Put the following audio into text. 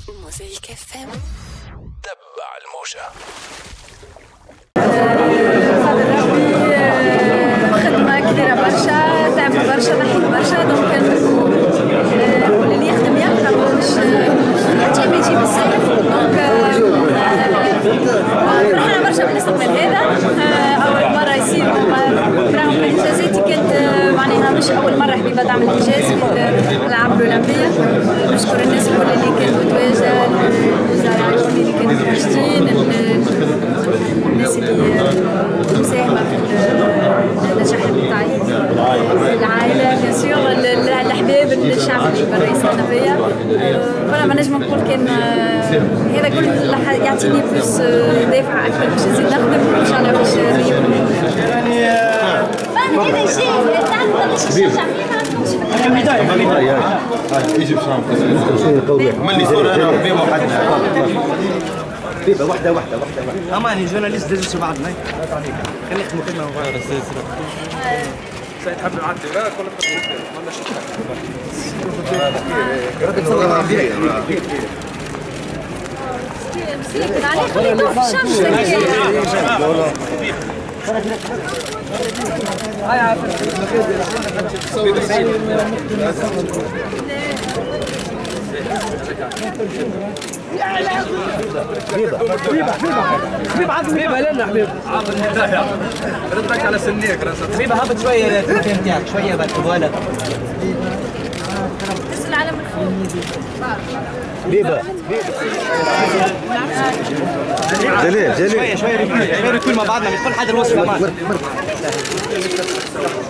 موزايك اف ام. تبع الموجة. بفضل ربي خدمة كبيرة برشا، تعب برشا، ضحيت برشا، دونك اللي يخدم مش يجيب بالسيف، دونك فرحنا برشا بالاستقبال هذا. أول مرة يصير برغم إنجازاتي كانت معناها مش أول مرة حبيبة تعمل إنجاز في الألعاب الأولمبية. نشكر الناس الكل اللي كانوا تواجد، الوزراء الكل اللي كانوا موجودين، الناس اللي مساهمة في النجاح بتاعي، العائلة بيان سور، الأحباب، الشعب اللي برا يستنى فأنا ما نجم نقول كان هذا كل يعطيني بلوس دافع أكثر باش نزيد نخدم إن شاء الله باش يعني هذا الشيء تعرف قداش نشجع فيه ما عندكمش يجي بشنطة ملي صورة أنا وحبيبة وحدنا حبيبة واحدة أماني جورناليست دزوا بعضنا خلي يخدموا خدمة مباركة سيد حب نعدي وراك ولا تخدموا ولا شو مسكين عليه خليه يطوف في الشمس هاي حبيبة لنا حبيبة عاطل الهدايا ردك على سنيك حبيبة هبط شوية التليفون بتاعك شوية بالكبالة بس العالم الفوق حبيبة جليل شوية ركول مع بعضنا من كل حدا الوصف